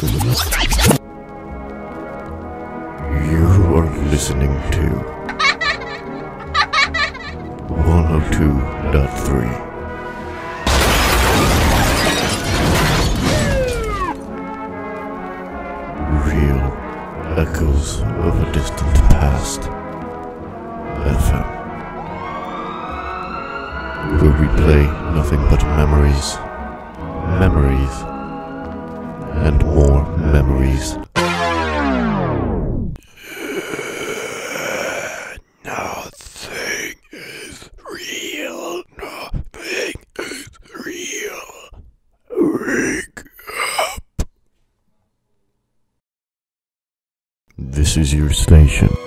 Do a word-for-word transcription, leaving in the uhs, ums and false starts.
You are listening to one oh two point three. Real echoes of a distant past. F M. Where we play nothing but memories. Memories. And more memories. Nothing is real. Nothing is real. Wake up. This is your station.